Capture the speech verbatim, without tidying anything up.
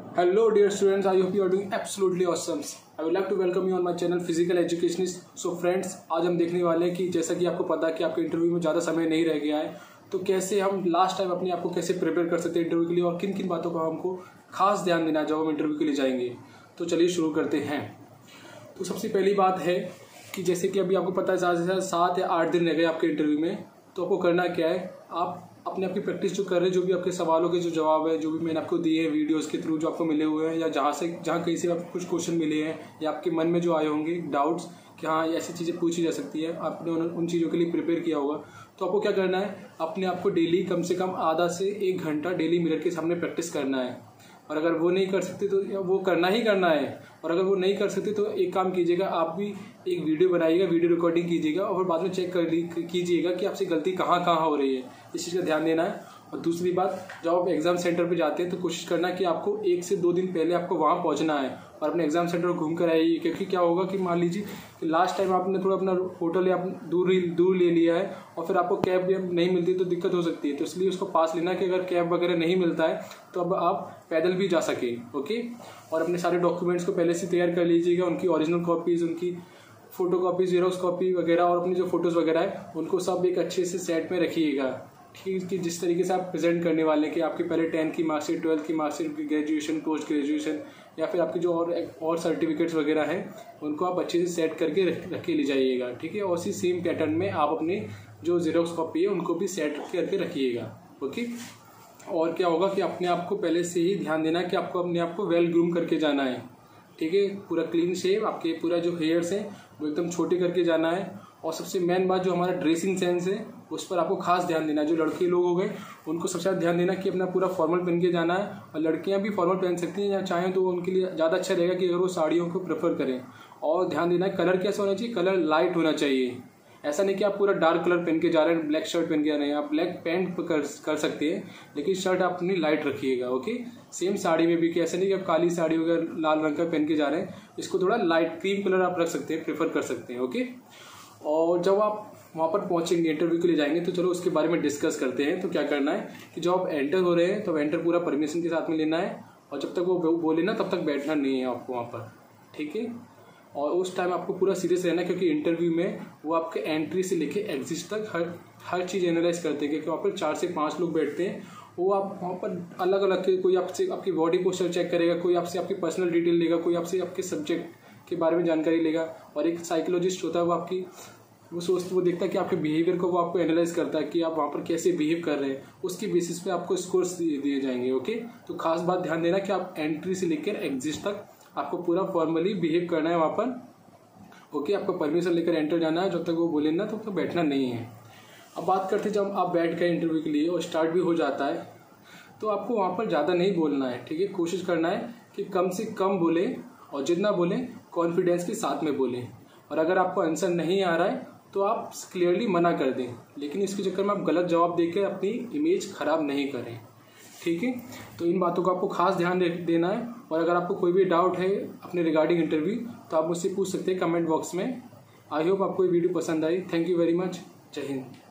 Hello dear students, I hope you are doing absolutely awesome. I would like to welcome you on my channel Physical Educationist. So friends, आज हम देखने वाले हैं कि जैसा कि आपको पता है कि आपके इंटरव्यू में ज़्यादा समय नहीं रह गया है, तो कैसे हम लास्ट टाइम अपने आप को कैसे प्रिपेयर कर सकते हैं इंटरव्यू के लिए और किन किन बातों का हमको खास ध्यान देना है जब हम इंटरव्यू के लिए जाएंगे। तो चलिए शुरू करते हैं। तो सबसे पहली बात है कि जैसे कि अभी आपको पता है ज़्यादा से ज़्यादा सात या आठ दिन रह गए आपके इंटरव्यू में, तो आपको करना क्या है, आप अपने आपकी प्रैक्टिस जो कर रहे हैं, जो भी आपके सवालों के जो जवाब है, जो भी मैंने आपको दिए हैं वीडियोस के थ्रू जो आपको मिले हुए हैं, या जहाँ से जहाँ कहीं से आपको कुछ क्वेश्चन मिले हैं या आपके मन में जो आए होंगे डाउट्स कि हाँ ऐसी चीज़ें पूछी जा सकती है, आपने उन, उन चीज़ों के लिए प्रिपेयर किया होगा। तो आपको क्या करना है, अपने आप को डेली कम से कम आधा से एक घंटा डेली मिरर के सामने प्रैक्टिस करना है। और अगर वो नहीं कर सकते तो वो करना ही करना है, और अगर वो नहीं कर सकते तो एक काम कीजिएगा, आप भी एक वीडियो बनाइएगा, वीडियो रिकॉर्डिंग कीजिएगा और बाद में चेक कर कीजिएगा कि आपसे गलती कहाँ कहाँ हो रही है, इस चीज़ का ध्यान देना है। और दूसरी बात, जब आप एग्जाम सेंटर पे जाते हैं तो कोशिश करना कि आपको एक से दो दिन पहले आपको वहाँ पहुँचना है और अपने एग्जाम सेंटर घूम कर आइए। क्योंकि क्या होगा कि मान लीजिए कि लास्ट टाइम आपने थोड़ा अपना होटल या दूर दूर ले लिया है और फिर आपको कैब नहीं मिलती तो दिक्कत हो सकती है। तो इसलिए उसको पास लेना कि अगर कैब वगैरह नहीं मिलता है तो अब आप पैदल भी जा सकें। ओके, और अपने सारे डॉक्यूमेंट्स को पहले से तैयार कर लीजिएगा, उनकी ओरिजिनल कॉपीज़, उनकी फ़ोटो कॉपी, जीरोक्स कॉपी वगैरह, और अपनी जो फोटोज़ वगैरह है उनको सब एक अच्छे से सेट में रखिएगा। ठीक, कि जिस तरीके से आप प्रेजेंट करने वाले हैं कि आपके पहले टेंथ की मार्कशीट, ट्वेल्थ की मार्कशीट, ग्रेजुएशन, पोस्ट ग्रेजुएशन, या फिर आपके जो और और सर्टिफिकेट्स वगैरह हैं उनको आप अच्छे से सेट करके रख रख के ले जाइएगा। ठीक है, और उसी सेम पैटर्न में आप अपने जो जीरोक्स कॉपी है उनको भी सेट करके रखिएगा। ओके, और क्या होगा कि अपने आप को पहले से ही ध्यान देना कि आपको अपने आप को वेल ग्रूम करके जाना है। ठीक है, पूरा क्लीन शेव, आपके पूरा जो हेयर्स हैं वो एकदम छोटे करके जाना है। और सबसे मेन बात जो हमारा ड्रेसिंग सेंस है उस पर आपको खास ध्यान देना है। जो लड़के लोग हो गए उनको सबसे ज़्यादा ध्यान देना कि अपना पूरा फॉर्मल पहन के जाना है, और लड़कियां भी फॉर्मल पहन सकती हैं या चाहें तो उनके लिए ज़्यादा अच्छा रहेगा कि अगर वो साड़ियों को प्रेफर करें। और ध्यान देना है कलर कैसा होना चाहिए, कलर लाइट होना चाहिए। ऐसा नहीं कि आप पूरा डार्क कलर पहन के जा रहे हैं, ब्लैक शर्ट पहन के जा रहे हैं, आप ब्लैक पैंट कर कर सकते हैं लेकिन शर्ट आप अपनी लाइट रखिएगा। ओके, सेम साड़ी में भी कि ऐसा नहीं कि आप काली साड़ी वगैरह लाल रंग का पहन के जा रहे हैं, इसको थोड़ा लाइट क्रीम कलर आप रख सकते हैं, प्रेफर कर सकते हैं। ओके, और जब आप वहाँ पर पहुँचेंगे, इंटरव्यू के लिए जाएंगे, तो चलो उसके बारे में डिस्कस करते हैं। तो क्या करना है कि जब आप एंटर हो रहे हैं तो एंटर पूरा परमिशन के साथ में लेना है, और जब तक वो बोले ना तब तक बैठना नहीं है आपको वहाँ पर। ठीक है, और उस टाइम आपको पूरा सीरियस रहना है क्योंकि इंटरव्यू में वो आपके एंट्री से लेके एग्जिट तक हर हर चीज़ एनालाइज करते हैं। क्योंकि वहाँ पर चार से पाँच लोग बैठते हैं, वो आप वहाँ पर अलग अलग के, कोई आपसे आपकी बॉडी पोस्चर चेक करेगा, कोई आपसे आपकी पर्सनल डिटेल लेगा, कोई आपसे आपके सब्जेक्ट के बारे में जानकारी लेगा, और एक साइकोलॉजिस्ट होता है वो आपकी वो सोचते वो देखता है कि आपके बिहेवियर को वो आपको एनालाइज करता है कि आप वहाँ पर कैसे बिहेव कर रहे हैं, उसकी बेसिस पे आपको स्कोर्स दिए जाएंगे। ओके, तो खास बात ध्यान देना कि आप एंट्री से लेकर एग्जिट तक आपको पूरा फॉर्मली बिहेव करना है वहाँ पर। ओके, आपको परमिशन लेकर एंटर जाना है, जब तक वो बोले ना तब तक तो बैठना नहीं है। अब बात करते जब आप बैठ गए इंटरव्यू के लिए और स्टार्ट भी हो जाता है, तो आपको वहाँ पर ज़्यादा नहीं बोलना है। ठीक है, कोशिश करना है कि कम से कम बोले, और जितना बोले कॉन्फिडेंस के साथ में बोलें। और अगर आपको आंसर नहीं आ रहा है तो आप क्लियरली मना कर दें, लेकिन इसके चक्कर में आप गलत जवाब देकर अपनी इमेज खराब नहीं करें। ठीक है, तो इन बातों का आपको खास ध्यान देना है। और अगर आपको कोई भी डाउट है अपने रिगार्डिंग इंटरव्यू तो आप मुझसे पूछ सकते हैं कमेंट बॉक्स में। आई होप आपको ये वीडियो पसंद आई। Thank you very much. जय हिंद।